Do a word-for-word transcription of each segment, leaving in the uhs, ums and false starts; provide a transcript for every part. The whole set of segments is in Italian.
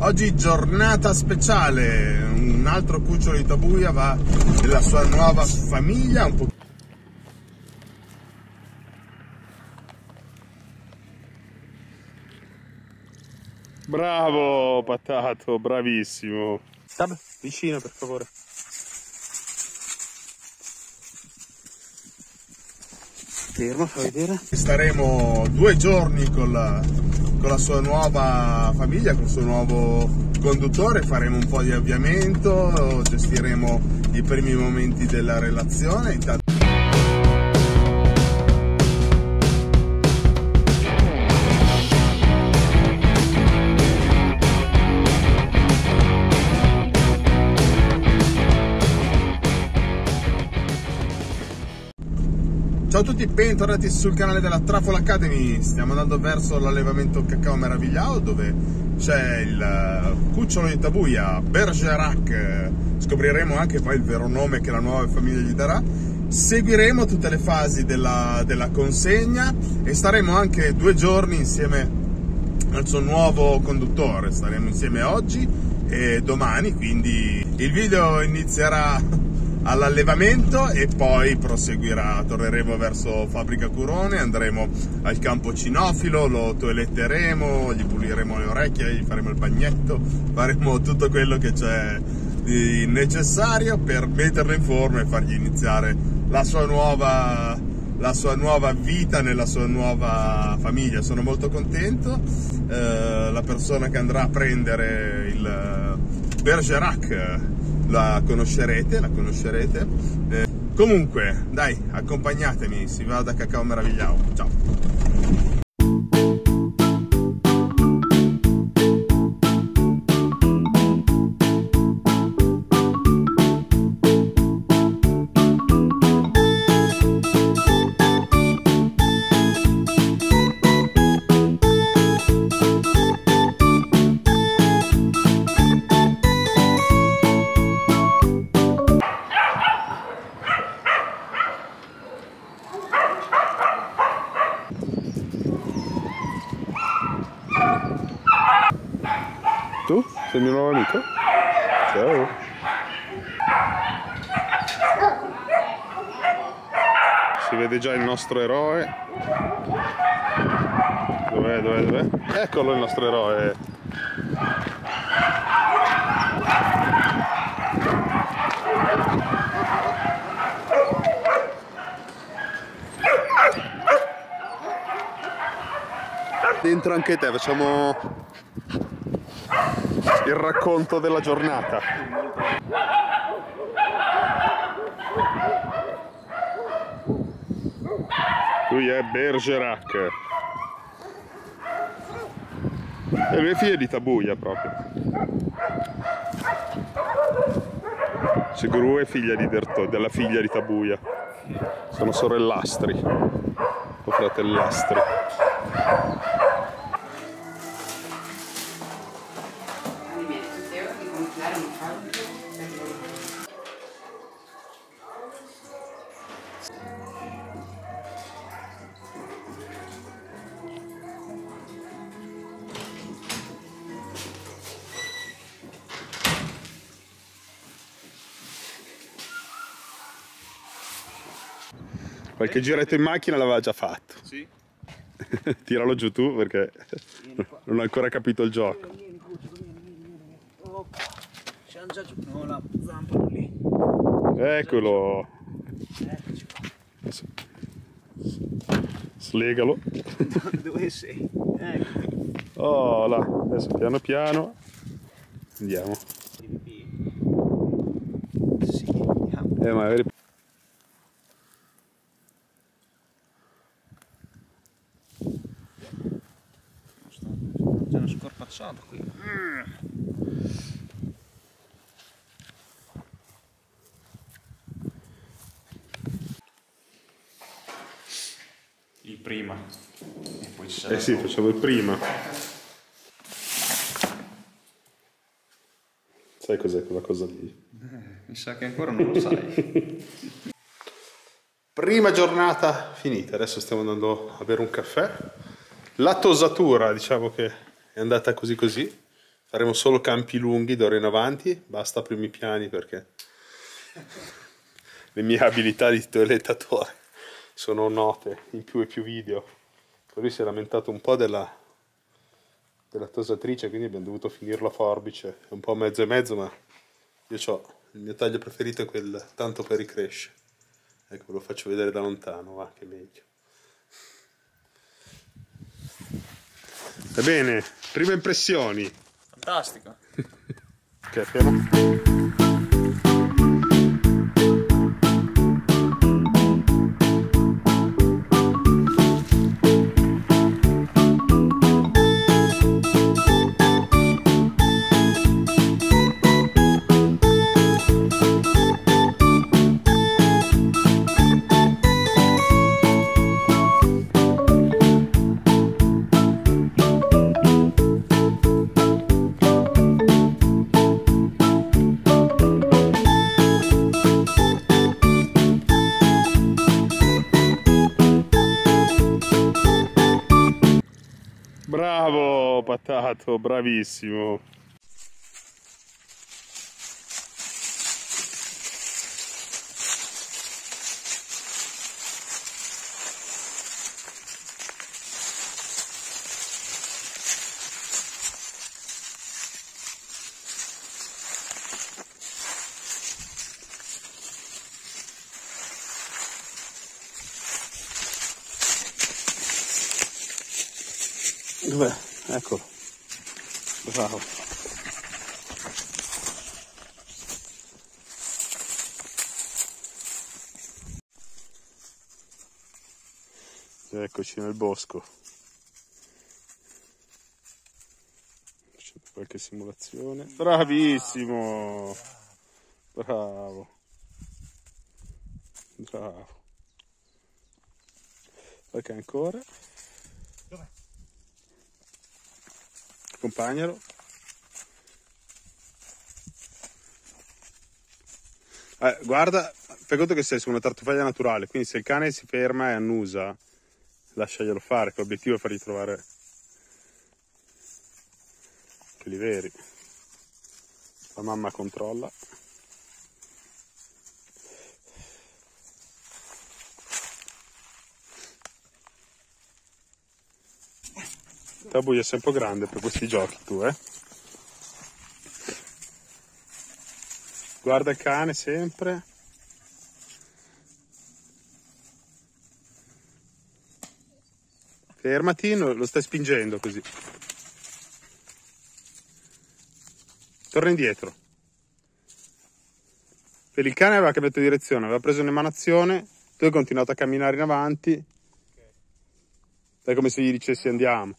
Oggi giornata speciale, un altro cucciolo di Tabuia va nella sua nuova famiglia. Un po'... Bravo Patato, bravissimo. Tab, vicino per favore. Fermo, fa vedere. Staremo due giorni con la, con la sua nuova famiglia, con il suo nuovo conduttore, faremo un po' di avviamento, gestiremo i primi momenti della relazione. Intanto... Ciao a tutti, bentornati sul canale della Truffle Academy. Stiamo andando verso l'allevamento Cacao Meravigliao, dove c'è il cucciolo di Tabuia, Bergerac. Scopriremo anche poi il vero nome che la nuova famiglia gli darà. Seguiremo tutte le fasi della, della consegna e staremo anche due giorni insieme al suo nuovo conduttore. Staremo insieme oggi e domani, quindi il video inizierà all'allevamento e poi proseguirà. Torneremo verso Fabbrica Curone, andremo al campo cinofilo, lo toiletteremo, gli puliremo le orecchie, gli faremo il bagnetto, faremo tutto quello che c'è di necessario per metterlo in forma e fargli iniziare la sua nuova la sua nuova vita nella sua nuova famiglia. Sono molto contento. Eh, la persona che andrà a prendere il Bergerac la conoscerete, la conoscerete. Eh, comunque, dai, accompagnatemi, si va da Cacao Meravigliao. Ciao! Tu? Sei il mio nuovo amico? Ciao! Si vede già il nostro eroe. Dov'è, dov'è, dov'è? Eccolo il nostro eroe! Dentro anche te, facciamo il racconto della giornata. Lui è Bergerac. E lui è figlio di Tabuia proprio. Seguru è figlia di Derto, della figlia di Tabuia. Sono sorellastri o fratellastri. Qualche giretto in macchina l'aveva già fatto. Sì. Tiralo giù tu perché non ho ancora capito il gioco. C'è già giù. No, la zampa lì. Eccolo. Adesso. Slegalo. Dove sei? Ecco. Oh là, adesso piano piano andiamo. Sì, andiamo. Eh, magari... C'è una scorpacciata qui. Il prima e poi ci Eh sì, facciamo il prima. Sai cos'è quella cosa lì? Eh, mi sa che ancora non lo sai. Prima giornata finita, adesso stiamo andando a bere un caffè. La tosatura, diciamo che è andata così così. Faremo solo campi lunghi d'ora in avanti, basta primi piani perché le mie abilità di toilettatore sono note in più e più video. Lui si è lamentato un po' della, della tosatrice, quindi abbiamo dovuto finirlo a forbice, è un po' mezzo e mezzo, ma io ho il mio taglio preferito è quel tanto per ricresce. Ecco, ve lo faccio vedere da lontano, va, che meglio. Va bene, prime impressioni. Fantastico. Ok, fermo. Bravo Patato, bravissimo. Dov'è? Eccolo. Bravo. Eccoci nel bosco. Facendo qualche simulazione. Bravissimo! Bravo. Bravo. Qualche ancora. Dov'è? Accompagnalo. Eh, guarda, fai conto che sei su una tartufaglia naturale, quindi se il cane si ferma e annusa, lasciaglielo fare, che l'obiettivo è fargli trovare quelli veri. La mamma controlla. Tabuia, sei un po' grande per questi giochi tu, eh? Guarda il cane sempre. Fermati, lo stai spingendo così. Torna indietro. Per il cane aveva cambiato direzione, aveva preso un'emanazione, tu hai continuato a camminare in avanti. È come se gli dicessi andiamo.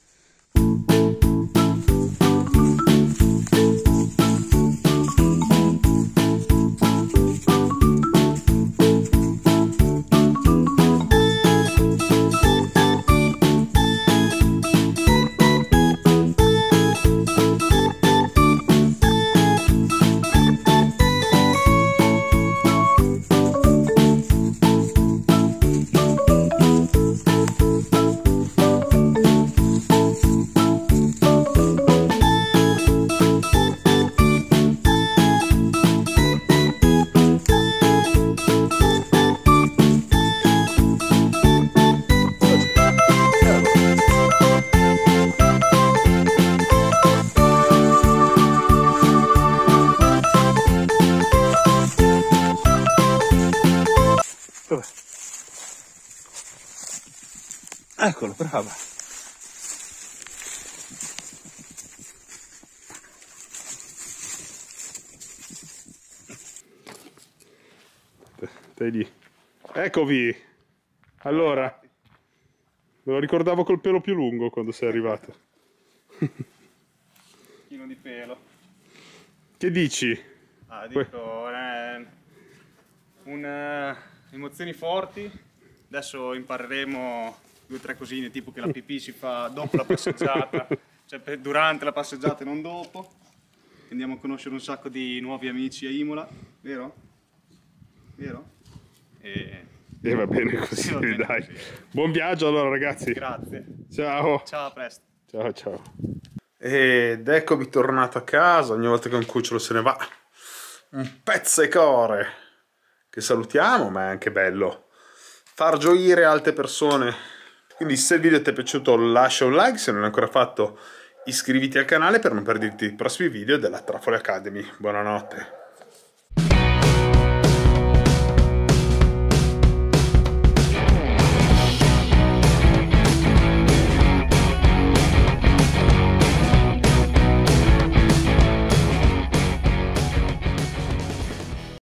Dov'è? Eccolo, brava. Stai lì. Eccovi. Allora, me lo ricordavo col pelo più lungo quando sei arrivato. Chino di pelo. Che dici? Ah, dico, eh, un, uh, emozioni forti. Adesso impareremo due o tre cosine, tipo che la pipì si fa dopo la passeggiata, cioè per, durante la passeggiata e non dopo. Andiamo a conoscere un sacco di nuovi amici a Imola, vero? Vero? E, e va bene così, sì, va bene dai. Così. Buon viaggio allora ragazzi. Grazie. Ciao. Ciao, a presto. Ciao, ciao. Ed eccomi tornato a casa. Ogni volta che un cucciolo se ne va, un pezzecore che salutiamo, ma è anche bello far gioire altre persone. Quindi se il video ti è piaciuto lascia un like, se non l'hai ancora fatto iscriviti al canale per non perderti i prossimi video della Trafole Academy. Buonanotte.